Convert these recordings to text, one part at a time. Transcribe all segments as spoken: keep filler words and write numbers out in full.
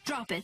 Drop it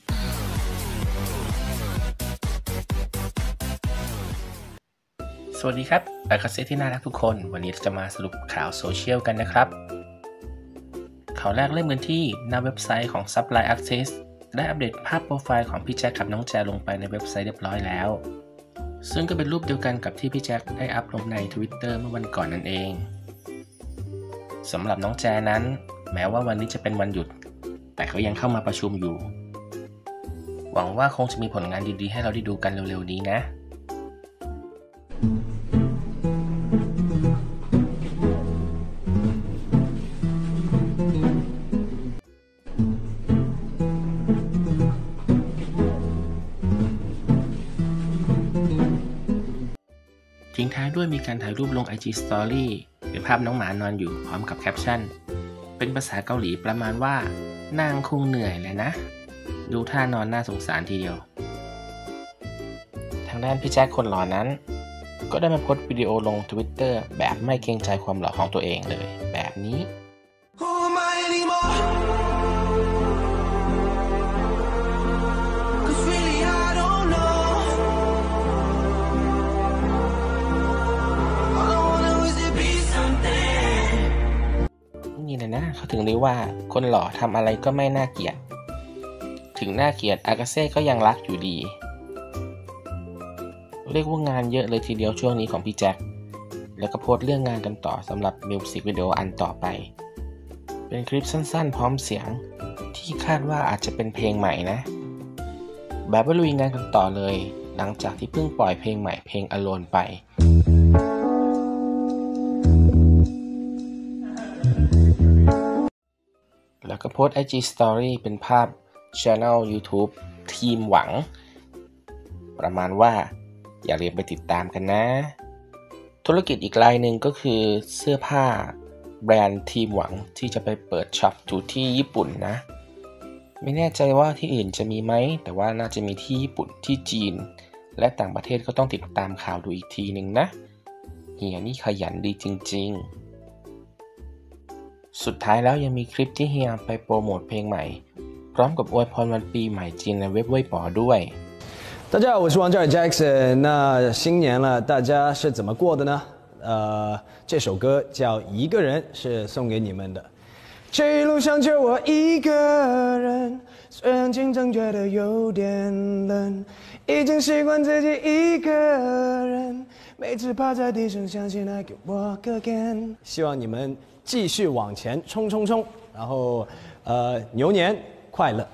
สวัสดีครับอากาเซ่ที่น่ารักทุกคนวันนี้จะมาสรุปข่าวโซเชียลกันนะครับข่าวแรกเริ่มกันที่หน้าเว็บไซต์ของ Supply Access ได้อัปเดตภาพโปรไฟล์ของพี่แจ็คกับน้องแจลงไปในเว็บไซต์เรียบร้อยแล้วซึ่งก็เป็นรูปเดียวกันกับที่พี่แจ็คได้อัพลงใน Twitter เมื่อวันก่อนนั่นเองสำหรับน้องแจนั้นแม้ว่าวันนี้จะเป็นวันหยุดแต่เขายังเข้ามาประชุมอยู่หวังว่าคงจะมีผลงานดีๆให้เราได้ดูกันเร็วๆนี้นะทิ้งท้ายด้วยมีการถ่ายรูปลง ไอ จี Story เป็นภาพน้องหมานอนอยู่พร้อมกับแคปชั่นเป็นภาษาเกาหลีประมาณว่านางคงเหนื่อยเลยนะดูท่านอนน่าสงสารทีเดียวทางด้านพี่แจ็คคนหล่อนั้นก็ได้มาโพสต์วิดีโอลง Twitter แบบไม่เกรงใจความหล่อของตัวเองเลยแบบนี้นี่นะนะเขาถึงเรียกว่าคนหล่อทำอะไรก็ไม่น่าเกลียดถึงน่าเกลียดอากาเซ่ก็ยังรักอยู่ดีเรียกว่างานเยอะเลยทีเดียวช่วงนี้ของพี่แจ็คแล้วก็โพสต์เรื่องงานกันต่อสำหรับมิวสิกวิดีโออันต่อไปเป็นคลิปสั้นๆพร้อมเสียงที่คาดว่าอาจจะเป็นเพลงใหม่นะแบบว่าลุยงานกันต่อเลยหลังจากที่เพิ่งปล่อยเพลงใหม่เพลง Alone ไปแล้วก็โพสต์ ไอ จี Story เป็นภาพ Channel YouTube ทีมหวังประมาณว่าอย่าลืมไปติดตามกันนะธุรกิจอีกรายหนึ่งก็คือเสื้อผ้าแบรนด์ทีมหวังที่จะไปเปิดช็อปอยู่ที่ญี่ปุ่นนะไม่แน่ใจว่าที่อื่นจะมีไหมแต่ว่าน่าจะมีที่ญี่ปุ่นที่จีนและต่างประเทศก็ต้องติดตามข่าวดูอีกทีหนึ่งนะเฮียนี่ขยันดีจริงๆสุดท้ายแล้วยังมีคลิปที่เฮียไปโปรโมทเพลงใหม่พร้อมกับอวยพรวันปีใหม่จีนในเว็บเว่ยป๋อด้วย大家好，我是王嘉尔 Jackson。那新年了，大家是怎么过的呢？呃，这首歌叫《一个人》，是送给你们的。这一路上就我一个人，虽然经常觉得有点冷，已经习惯自己一个人，每次趴在地上想起来给我个 again。希望你们继续往前冲冲冲，然后呃，牛年快乐。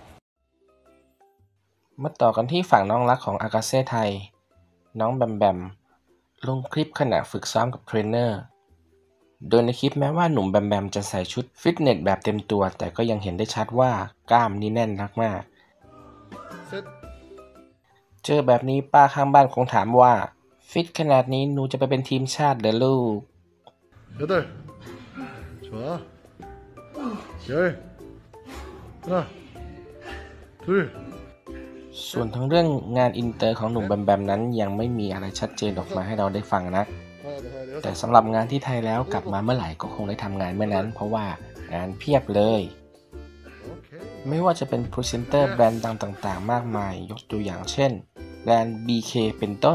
มาต่อกันที่ฝั่งน้องรักของอากาเซ่ไทยน้องแบมแบมลงคลิปขณะฝึกซ้อมกับเทรนเนอร์โดยในคลิปแม้ว่าหนุ่มแบมแบมจะใส่ชุดฟิตเนสแบบเต็มตัวแต่ก็ยังเห็นได้ชัดว่ากล้ามนี่แน่นมากๆเจอแบบนี้ป้าข้างบ้านคงถามว่าฟิตขนาดนี้หนูจะไปเป็นทีมชาติเหรอลูก 여덟좋아열하나둘 ส่วนทั้งเรื่องงานอินเตอร์ของหนุ่มแบมแบมนั้นยังไม่มีอะไรชัดเจนออกมาให้เราได้ฟังนะแต่สำหรับงานที่ไทยแล้วกลับมาเมื่อไหร่ก็คงได้ทำงานเมื่อนั้นเพราะว่างานเพียบเลยไม่ว่าจะเป็นพรีเซนเตอร์แบรนด์ดังต่างๆมากมายยกตัวอย่างเช่นแบรนด์ บี เค เป็นต้น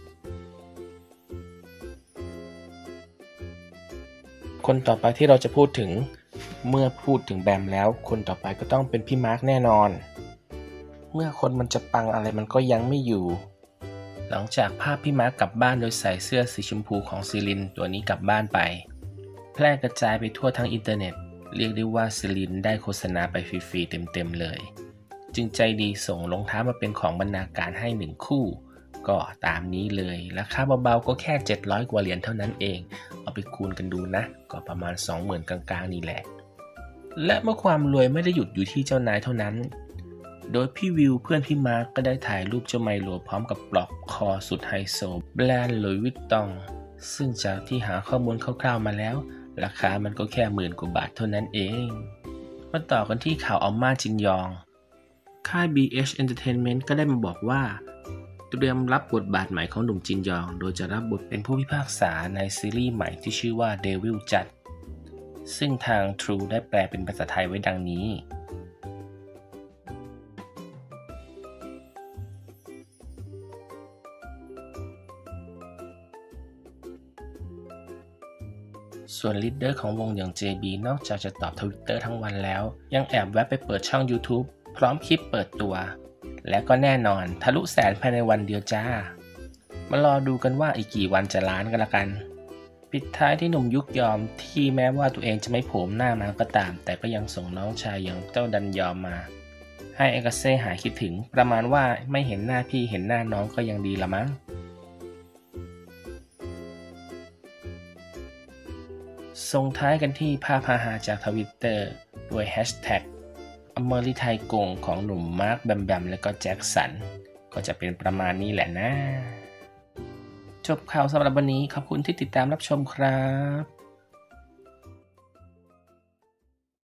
คนต่อไปที่เราจะพูดถึงเมื่อพูดถึงแบมแล้วคนต่อไปก็ต้องเป็นพี่มาร์คแน่นอนเมื่อคนมันจะปังอะไรมันก็ยังไม่อยู่หลังจากภาพพี่มาร์คกลับบ้านโดยใส่เสื้อสีชมพูของซิลินตัวนี้กลับบ้านไปแพร่กระจายไปทั่วทั้งอินเทอร์เน็ตเรียกได้ว่าซิลินได้โฆษณาไปฟรีๆเต็มๆเลยจึงใจดีส่งรองเท้ามาเป็นของบรรณาการให้หนึ่งคู่ก็ตามนี้เลยราคาเบาๆก็แค่เจ็ดร้อยกว่าเหรียญเท่านั้นเองเอาไปคูณกันดูนะก็ประมาณ สองหมื่น กลางๆนี่แหละและเมื่อความรวยไม่ได้หยุดอยู่ที่เจ้านายเท่านั้นโดยพี่วิวเพื่อนพี่มาร์คก็ได้ถ่ายรูปเจ้าไมโลพร้อมกับปลอกคอสุดไฮโซแบรนด์หลุยส์วิตตองซึ่งจากที่หาข้อมูลคร่าวๆมาแล้วราคามันก็แค่หมื่นกว่าบาทเท่านั้นเองมาต่อกันที่ข่าวอัลม่าจินยองค่าย บี เอช Entertainment ก็ได้มาบอกว่าเตรียมรับบทบาทใหม่ของหนุ่มจินยองโดยจะรับบทเป็นผู้พิพากษาในซีรีส์ใหม่ที่ชื่อว่า Devil Judge ซึ่งทาง True ได้แปลเป็นภาษาไทยไว้ดังนี้ส่วนลีดเดอร์ของวงอย่าง เจ บี นอกจากจะตอบทวิตเตอร์ทั้งวันแล้วยังแอบแวะไปเปิดช่อง YouTube พร้อมคลิปเปิดตัวและก็แน่นอนทะลุแสนภายในวันเดียวจ้ามารอดูกันว่าอีกกี่วันจะล้านกันละกันปิดท้ายที่หนุ่มยุคยอมที่แม้ว่าตัวเองจะไม่โผล่หน้ามาก็ตามแต่ก็ยังส่งน้องชายอย่างเจ้าดันยอมมาให้เอกเซ่หายคิดถึงประมาณว่าไม่เห็นหน้าพี่เห็นหน้าน้องก็ยังดีละมั้งส่งท้ายกันที่ภาพฮาๆจากทวิตเตอร์ด้วยแฮชแท็กอเมริไทยกงของหนุ่มมาร์คแบมแบมและก็แจ็คสันก็จะเป็นประมาณนี้แหละนะจบข่าวสำหรับวันนี้ขอบคุณที่ติดตามรับชมครับ